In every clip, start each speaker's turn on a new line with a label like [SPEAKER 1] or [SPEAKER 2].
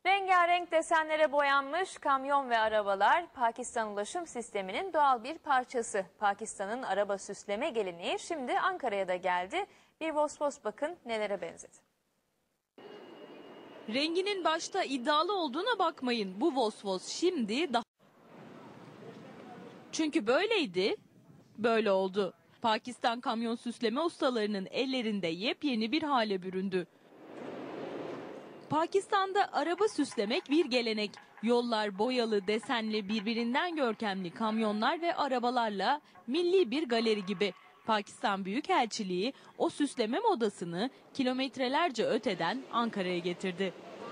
[SPEAKER 1] Rengarenk desenlere boyanmış kamyon ve arabalar Pakistan ulaşım sisteminin doğal bir parçası. Pakistan'ın araba süsleme geleneği şimdi Ankara'ya da geldi. Bir Vosvos bakın nelere benzedi.
[SPEAKER 2] Renginin başta iddialı olduğuna bakmayın. Bu Vosvos şimdi daha... Çünkü böyleydi, böyle oldu. Pakistan kamyon süsleme ustalarının ellerinde yepyeni bir hale büründü. Pakistan'da araba süslemek bir gelenek. Yollar boyalı, desenli, birbirinden görkemli kamyonlar ve arabalarla milli bir galeri gibi. Pakistan Büyükelçiliği o süsleme modasını kilometrelerce öteden Ankara'ya getirdi.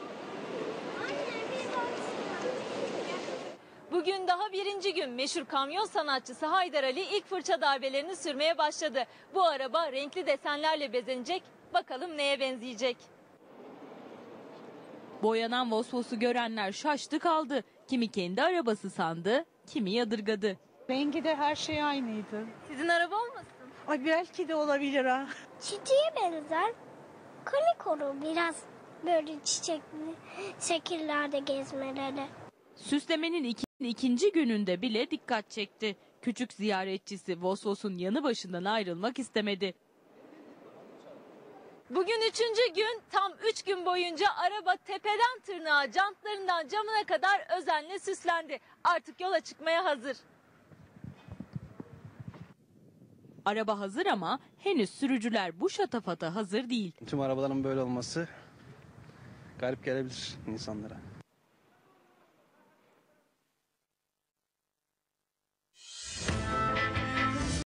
[SPEAKER 2] Bugün daha birinci gün meşhur kamyon sanatçısı Haydar Ali ilk fırça darbelerini sürmeye başladı. Bu araba renkli desenlerle bezenecek, bakalım neye benzeyecek? Boyanan Vosvos'u görenler şaştı kaldı. Kimi kendi arabası sandı, kimi yadırgadı.
[SPEAKER 3] Rengi de her şey aynıydı.
[SPEAKER 2] Sizin araba olmasın?
[SPEAKER 3] Ay belki de olabilir ha.
[SPEAKER 4] Çiçeğe benzer. Kanikoru biraz böyle çiçekli şekillerde gezmeleri.
[SPEAKER 2] Süslemenin ikinci gününde bile dikkat çekti. Küçük ziyaretçisi Vosvos'un yanı başından ayrılmak istemedi. Bugün üçüncü gün, tam 3 gün boyunca araba tepeden tırnağa, jantlarından camına kadar özenle süslendi. Artık yola çıkmaya hazır. Araba hazır ama henüz sürücüler bu şatafata hazır değil.
[SPEAKER 5] Tüm arabaların böyle olması garip gelebilir insanlara.